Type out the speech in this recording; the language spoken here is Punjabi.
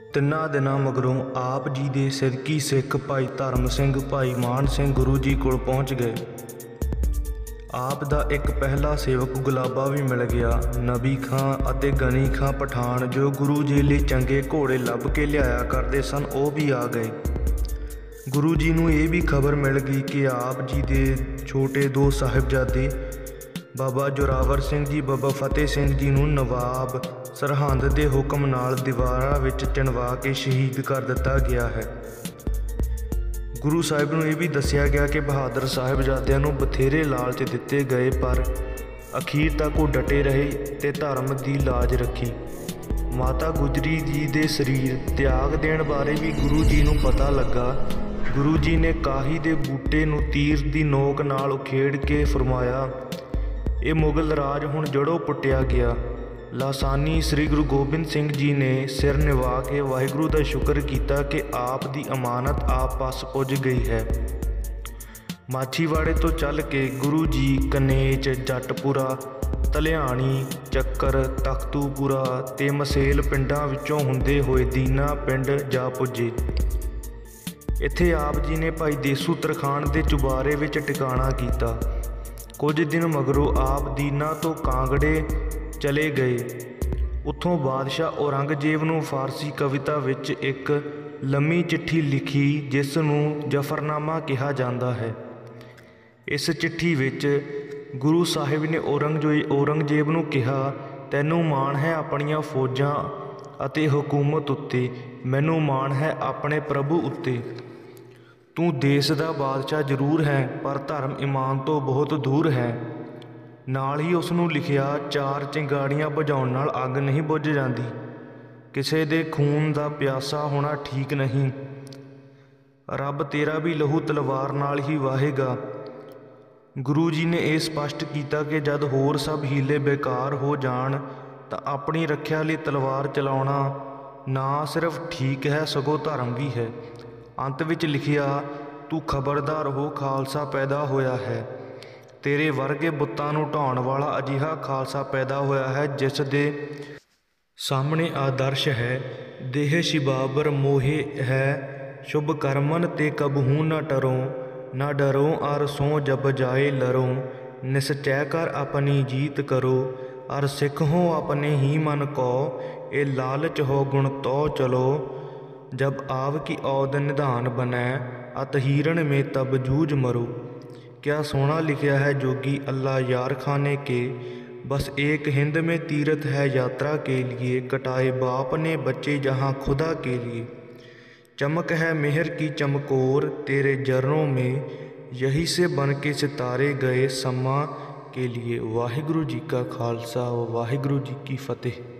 ਤਿੰਨਾਂ ਦਿਨਾਂ ਮਗਰੋਂ ਆਪ ਜੀ ਦੇ ਸਿਦਕੀ ਸਿੱਖ ਭਾਈ ਧਰਮ ਸਿੰਘ ਭਾਈ ਮਾਨ ਸਿੰਘ ਗੁਰੂ ਜੀ ਕੋਲ ਪਹੁੰਚ ਗਏ। ਆਪ ਦਾ ਇੱਕ ਪਹਿਲਾ ਸੇਵਕ ਗੁਲਾਬਾ ਵੀ ਮਿਲ ਗਿਆ। ਨਬੀ ਖਾਂ ਅਤੇ ਗਨੀ ਖਾਂ ਪਠਾਨ ਜੋ ਗੁਰੂ ਜੀ ਲਈ ਚੰਗੇ ਘੋੜੇ ਲੱਭ ਕੇ ਲਿਆਇਆ ਕਰਦੇ ਸਨ, ਉਹ ਵੀ ਆ ਗਏ। ਗੁਰੂ ਜੀ ਨੂੰ ਇਹ ਵੀ ਖਬਰ ਮਿਲ ਗਈ ਕਿ ਆਪ ਜੀ ਦੇ ਛੋਟੇ ਦੋ ਸਾਹਿਬਜ਼ਾਦੇ ਬਾਬਾ ਜੋਰਾਵਰ ਸਿੰਘ ਜੀ ਬਾਬਾ ਫਤਿਹ ਸਿੰਘ ਜੀ ਨੂੰ ਨਵਾਬ ਸਰਹੰਦ ਦੇ ਹੁਕਮ ਨਾਲ ਦੀਵਾਰਾਂ ਵਿੱਚ ਚਿਣਵਾ ਕੇ ਸ਼ਹੀਦ ਕਰ ਦਿੱਤਾ ਗਿਆ ਹੈ। ਗੁਰੂ ਸਾਹਿਬ ਨੂੰ ਇਹ ਵੀ ਦੱਸਿਆ ਗਿਆ ਕਿ ਬਹਾਦਰ ਸਾਹਿਬਜ਼ਾਦਿਆਂ ਨੂੰ ਬਥੇਰੇ ਲਾਲਚ ਦਿੱਤੇ ਗਏ, ਪਰ ਅਖੀਰ ਤੱਕ ਉਹ ਡਟੇ ਰਹੇ ਤੇ ਧਰਮ ਦੀ ਲਾਜ ਰੱਖੀ। ਮਾਤਾ ਗੁਜਰੀ ਜੀ ਦੇ ਸਰੀਰ ਤਿਆਗ ਦੇਣ ਬਾਰੇ ਵੀ ਗੁਰੂ ਜੀ ਨੂੰ ਪਤਾ ਲੱਗਾ। ਗੁਰੂ ਜੀ ਨੇ ਕਾਹੀ ਦੇ ਬੂਟੇ ਨੂੰ ਤੀਰ ਦੀ ਨੋਕ ਨਾਲ ਉਖੇੜ ਕੇ ਫਰਮਾਇਆ, ਇਹ ਮੁਗਲ ਰਾਜ ਹੁਣ ਜੜੋਂ ਪੁੱਟਿਆ ਗਿਆ। ਲਾਸਾਨੀ ਸ੍ਰੀ ਗੁਰੂ ਗੋਬਿੰਦ ਸਿੰਘ ਜੀ ਨੇ ਸਿਰ ਨਿਵਾ ਕੇ ਵਾਹਿਗੁਰੂ ਦਾ ਸ਼ੁਕਰ ਕੀਤਾ ਕਿ ਆਪ ਦੀ ਅਮਾਨਤ ਆਪ ਪਾਸ ਪੁੱਜ ਗਈ ਹੈ। ਮਾਛੀਵਾੜੇ ਤੋਂ ਚੱਲ ਕੇ ਗੁਰੂ ਜੀ ਕਨੇਚ, ਜੱਟਪੁਰਾ, ਧਲਿਆਣੀ, ਚੱਕਰ, ਤਖਤੂਪੁਰਾ ਤੇ ਮਸੇਲ ਪਿੰਡਾਂ ਵਿੱਚੋਂ ਹੁੰਦੇ ਹੋਏ ਦੀਨਾ ਪਿੰਡ ਜਾ ਪੁੱਜੇ। ਇੱਥੇ ਆਪ ਜੀ ਨੇ ਭਾਈ ਦੇਸੂ ਤਰਖਾਣ ਦੇ ਚੁਬਾਰੇ ਵਿੱਚ ਟਿਕਾਣਾ ਕੀਤਾ। ਕੁਝ ਦਿਨ ਮਗਰੋਂ ਆਪ ਦੀਨਾ ਤੋਂ ਕਾਂਗੜੇ ਚਲੇ ਗਏ। ਉੱਥੋਂ ਬਾਦਸ਼ਾਹ ਔਰੰਗਜ਼ੇਬ ਨੂੰ ਫਾਰਸੀ ਕਵਿਤਾ ਵਿੱਚ ਇੱਕ ਲੰਮੀ ਚਿੱਠੀ ਲਿਖੀ, ਜਿਸ ਨੂੰ ਜ਼ਫਰਨਾਮਾ ਕਿਹਾ ਜਾਂਦਾ ਹੈ। ਇਸ ਚਿੱਠੀ ਵਿੱਚ ਗੁਰੂ ਸਾਹਿਬ ਨੇ ਔਰੰਗਜ਼ੇਬ ਨੂੰ ਕਿਹਾ, ਤੈਨੂੰ ਮਾਣ ਹੈ ਆਪਣੀਆਂ ਫੌਜਾਂ ਅਤੇ ਹਕੂਮਤ ਉੱਤੇ, ਮੈਨੂੰ ਮਾਣ ਹੈ ਆਪਣੇ ਪ੍ਰਭੂ ਉੱਤੇ। ਤੂੰ ਦੇਸ਼ ਦਾ ਬਾਦਸ਼ਾਹ ਜ਼ਰੂਰ ਹੈ, ਪਰ ਧਰਮ ਈਮਾਨ ਤੋਂ ਬਹੁਤ ਦੂਰ ਹੈ। ਨਾਲ ਹੀ ਉਸ ਨੂੰ ਲਿਖਿਆ, ਚਾਰ ਚਿੰਗਾੜੀਆਂ ਬੁਝਾਉਣ ਨਾਲ ਅੱਗ ਨਹੀਂ ਬੁੱਝ ਜਾਂਦੀ। ਕਿਸੇ ਦੇ ਖੂਨ ਦਾ ਪਿਆਸਾ ਹੋਣਾ ਠੀਕ ਨਹੀਂ। ਰੱਬ ਤੇਰਾ ਵੀ ਲਹੂ ਤਲਵਾਰ ਨਾਲ ਹੀ ਵਾਹੇਗਾ। ਗੁਰੂ ਜੀ ਨੇ ਇਹ ਸਪਸ਼ਟ ਕੀਤਾ ਕਿ ਜਦ ਹੋਰ ਸਭ ਹੀਲੇ ਬੇਕਾਰ ਹੋ ਜਾਣ ਤਾਂ ਆਪਣੀ ਰੱਖਿਆ ਲਈ ਤਲਵਾਰ ਚਲਾਉਣਾ ਨਾ ਸਿਰਫ ਠੀਕ ਹੈ, ਸਗੋਂ ਧਰਮ ਵੀ ਹੈ। ਅੰਤ ਵਿੱਚ ਲਿਖਿਆ, ਤੂੰ ਖਬਰਦਾਰ ਹੋ, ਖਾਲਸਾ ਪੈਦਾ ਹੋਇਆ ਹੈ। ਤੇਰੇ ਵਰਗੇ ਬੁੱਤਾਂ ਨੂੰ ਢਾਉਣ ਵਾਲਾ ਅਜਿਹਾ ਖਾਲਸਾ ਪੈਦਾ ਹੋਇਆ ਹੈ ਜਿਸ ਦੇ ਸਾਹਮਣੇ ਆਦਰਸ਼ ਹੈ। ਦੇਹ ਸ਼ਿਬਾਬਰ ਮੋਹੇ ਹੈ, ਸ਼ੁਭ ਕਰਮਨ ਤੇ ਕਬਹੂ ਨਾ ਟਰੋ, ਨਾ ਡਰੋ ਅਰ ਸੋ ਜਬ ਜਾਏ ਲਰੋ, ਨਿਸਚੈ ਕਰ ਆਪਣੀ ਜੀਤ ਕਰੋ, ਅਰ ਸਿੱਖ ਹੋ ਆਪਣੇ ਹੀ ਮਨ ਕੋ, ਇਹ ਲਾਲਚ ਹੋ ਗੁਣ ਤੋ ਚਲੋ, जब आव की औद निधान बनै, अत हिरण में तब जूझ मरो। क्या सोना लिखा है जोगी अल्लाह यार खाने के, बस एक हिंद में तीर्थ है यात्रा के लिए, कटाए बाप ने बच्चे जहाँ खुदा के लिए। चमक है मेहर की चमकोर तेरे जर्रों में, यही से बन के सितारे गए समा के लिए। वाहिगुरु जी का खालसा वाहिगुरु जी की फतेह।